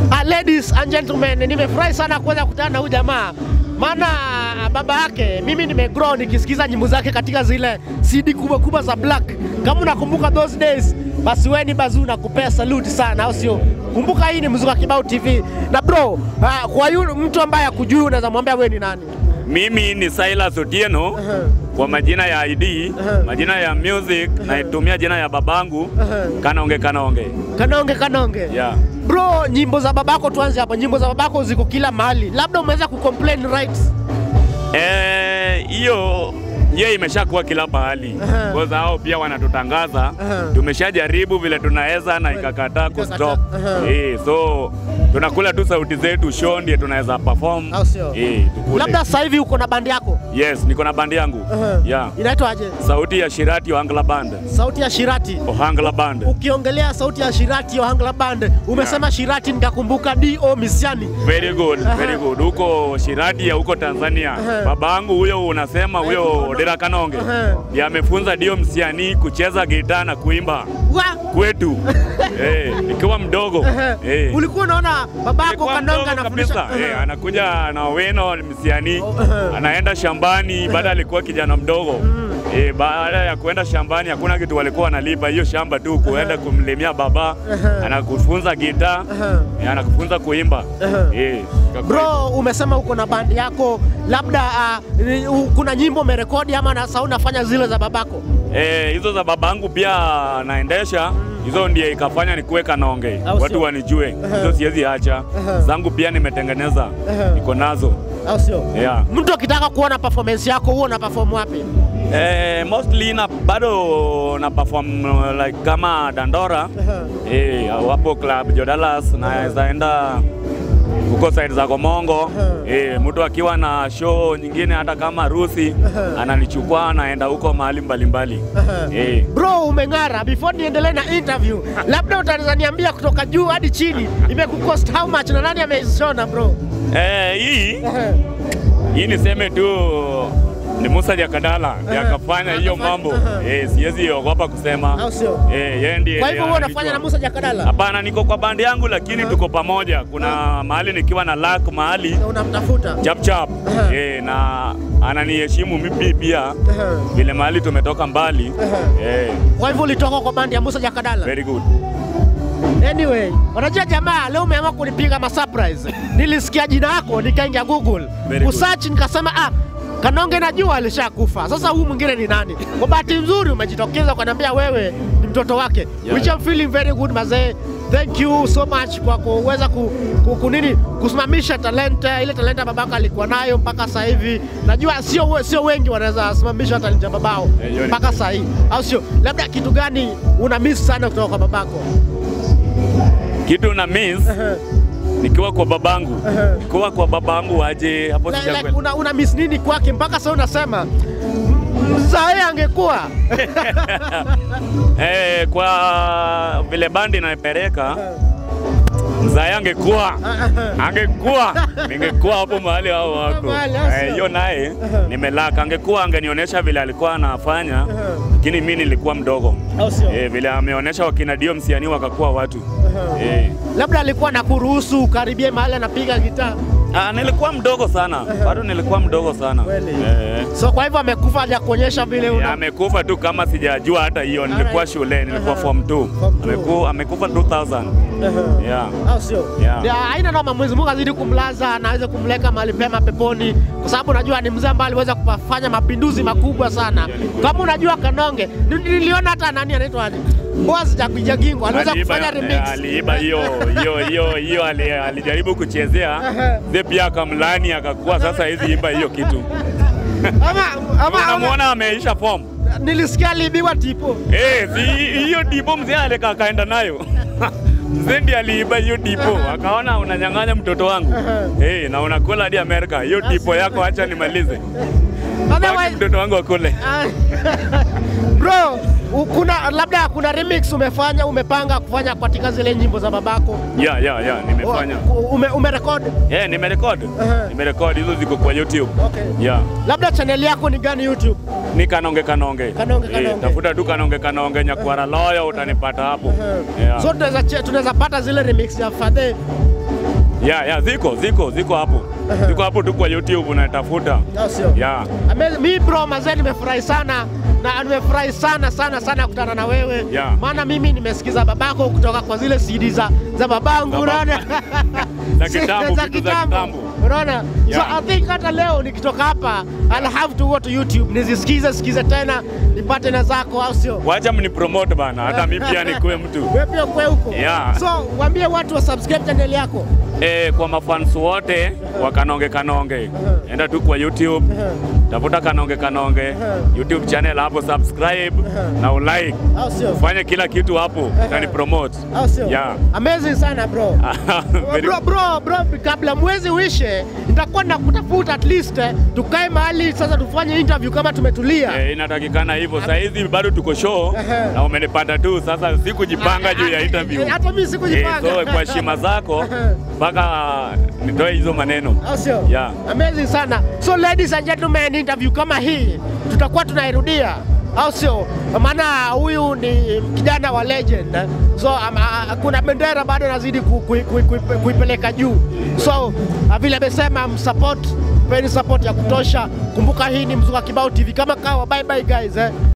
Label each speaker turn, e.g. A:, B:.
A: Ladies and gentlemen, nimefurahi sana kuweza kukutana na huyu jamaa. Maana baba yake, mimi nimegrow nikisikiza nyimbo zake katika zile CD kubwa za Black. Kama unakumbuka those days, basi wewe ni Bazuu na kupea salute sana, au sio? Kumbuka hii ni Mzuka Kibao TV. Na bro, kwa yule mtu ambaye hakujui unaweza mwambia wewe ni nani?
B: Mimi ni Silas Otieno. Kwa majina ya ID, majina ya music, naitumia jina ya babangu, Kanonge.
A: Kanonge.
B: Yeah.
A: Bro, nyimbo za babako tuanze hapa. Nyimbo za babako ziko kila mahali. Labda umeweza kucomplain rights?
B: Hiyo imeshakuwa kila pahali. Kwa sababu pia wanatutangaza. Tumeshajaribu vile tunaweza na ikakataa kustop. So tunakula tu sauti zetu, show ndiye tunaweza perform.
A: Labda sasa hivi uko na band yako?
B: Yes, niko na band yangu. Yeah.
A: Inaitwa aje?
B: Sauti ya Shirati Ohangla Band.
A: Sauti ya Shirati
B: Ohangla Band.
A: Ukiongelea Sauti ya Shirati Ohangla Band, umesema Shirati nikakumbuka D.O. Misiani.
B: Very good, very good. Huko Shirati ya huko Tanzania. Babangu huyo unasema huyo ODIRA Kanonge. Ndiye amefunza D.O. Misiani kucheza gitaa na kuimba. Kwetu. Nikiwa mdogo.
A: Ulikuwa unaona babako Kanonge anafundisha?
B: Anakuja na Weno Misiani. Anaenda shambani, baada alikuwa kijana mdogo. Baada ya kuenda shambani hakuna kitu walikuwa wanalipa, hiyo shamba tu kuenda kumlimia baba. Anakufunza gitaa, anakufunza kuimba.
A: Bro, umesema uko na band yako, labda kuna nyimbo umerekodi ama na sauti unafanya zile za babako?
B: Hizo za babangu pia naendesha. Hizo ndiye ikafanya nikuwe Kanonge. Watu wanijue. Hizo siwezi acha. Zangu pia nimetengeneza. Niko nazo.
A: Au sio? Yeah. Mtu akitaka kuona performance yako, huo una perform wapi?
B: Mostly bado na perform like kama Dandora. Wapo club Jodalas na zaenda huko side za Komongo. Mtu akiwa na show nyingine hata kama harusi ananichukua naenda huko mahali mbalimbali.
A: Bro, umeng'ara. Before niendelee na interview, labda utaweza niambia kutoka juu hadi chini imekucost how much na nani ameishona bro?
B: Hii niseme tu ni Musa Jakadala yakafanya hiyo mambo. Siwezi ogopa kusema. Yeye ndiye.
A: Kwa hivyo wewe unafanya na Musa Jakadala?
B: Hapana, niko kwa bandi yangu lakini tuko pamoja. Kuna mahali nikiwa na luck mahali
A: unamtafuta
B: chap. Na ananiheshimu mimi pia. Vile mahali tumetoka mbali.
A: Kwa hivyo ulitoka kwa bandi ya Musa Jakadala?
B: Very good.
A: Anyway, unajua jamaa leo umeamua kunipiga ma surprise. Nilisikia jina lako nikaingia Google. Usearch nikasema Kanonge najua alishakufa. Sasa huyu mwingine ni nani? Kwa bahati nzuri umejitokeza ukaniambia wewe ni mtoto wake. Which I'm feeling very good mazee. Thank you so much kwa kuweza kusimamisha talenta, ile talenta babako alikuwa nayo mpaka sasa hivi. Najua sio wengi wanaweza simamisha talenta babao mpaka sasa hivi. Au sio? Labda kitu gani una miss sana kutoka kwa babako?
B: Kitu na miss nikiwa kwa babangu. Nikiwa kwa babangu aje hapo sijakwenda.
A: Una miss nini kwake mpaka sasa unasema mzae angekuwa?
B: Kwa vile bandi naipeleka mzae angekuwa ningekuwa hapo mahali hao wako. Hiyo naye nimelaka. Angekuwa angenionyesha vile alikuwa anafanya, lakini mimi nilikuwa mdogo. Vile ameonyesha wakina D.O. Misiani wakakuwa watu.
A: Labda alikuwa anakuruhusu ukaribie mahali anapiga gitaa?
B: Nilikuwa mdogo sana. Bado nilikuwa mdogo sana.
A: So kwa hivyo amekufa haja kuonyesha vile
B: amekufa tu kama sijajua hata hiyo. Nilikuwa shule, nilikuwa form 2. Amekufa 2000.
A: Au sio? Haina noma, Mwenyezi Mungu azidi kumlaza na aweze kumleka mahali pema peponi, kwa sababu unajua ni mzee ambaye aliweza kufanya mapinduzi makubwa sana. Kama unajua Kanonge, niliona hata nani anaitwa aje? Boss Jagingo aliweza kufanya remix.
B: Aliiba hiyo alijaribu kuchezea. Pia akamlani akakuwa sasa hizi imba hiyo kitu. Unamuona ameisha form.
A: Nilisikia aliibiwa tipo.
B: Hiyo tipo mzee aleka kaenda nayo. Mzee ndiye aliiba hiyo tipo, akaona unanyang'anya mtoto wangu. Na unakula hadi Amerika. Hiyo tipo yako acha nimalize. Baki mtoto wangu akule.
A: Bro, labda kuna remix umepanga kufanya katika zile nyimbo za babako?
B: Nimefanya.
A: Umerecord?
B: Nimerecord. Nimerecord, hizo ziko kwa YouTube.
A: Labda channel yako ni gani YouTube?
B: Ni Kanonge. Tafuta tu Kanonge Nyakwara Loyo utanipata hapo.
A: So tunaweza pata zile remix ya Fadhe
B: Yeah, ziko hapo. Ziko hapo tu kwa YouTube unatafuta. Yeah.
A: Mimi bro mazee nimefurahi sana na nimefurahi sana kutana na wewe.
B: Yeah.
A: Maana mimi nimesikiza babako kutoka kwa zile CD za babangu unaona.
B: Za kitambo.
A: Unaona? So I think hata leo nikitoka hapa I'll have to go to YouTube nizisikize tena nipate na zako au sio?
B: Wacha mnipromote bana hata mimi pia nikuwe mtu.
A: Wewe pia uko huko.
B: Yeah.
A: So waambie watu wa subscribe channel yako.
B: Kwa mafans wote wa Kanonge. Enda tu kwa YouTube. Tafuta Kanonge. YouTube channel hapo subscribe na ulike. Fanya kila kitu hapo na promote. Yeah.
A: Amazing sana bro. bro, kabla mwezi uishe nitakuwa nakutafuta at least tukae mahali sasa tufanye interview kama tumetulia.
B: Inatakikana hivyo. Sasa hizi bado tuko show na umenipata tu sasa sikujipanga juu ya interview.
A: Hata mimi sikujipanga.
B: So kwa heshima zako mpaka nitoe hizo maneno. Yeah.
A: Amazing sana. So ladies and gentlemen, interview kama hii tutakuwa tunairudia. Au sio? Maana huyu ni kijana wa legend. So kuna bendera bado nazidi kuipeleka juu. So vile amesema msupport, peni support ya kutosha. Kumbuka hii ni Mzuka Kibao TV kama kawa. Bye bye guys.